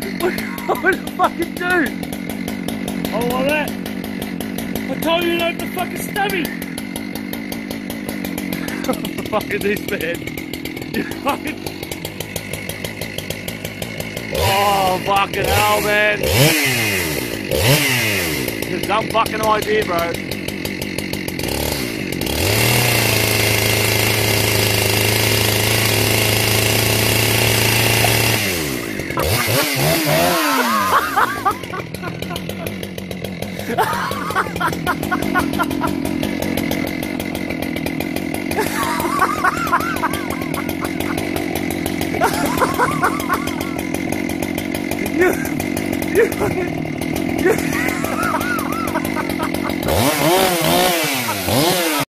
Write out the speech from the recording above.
What the fucking do? Oh, like that. I told you not to fucking stubby. Fucking this man. You fucking. Oh, fucking hell, man. It's a dumb fucking idea, bro. You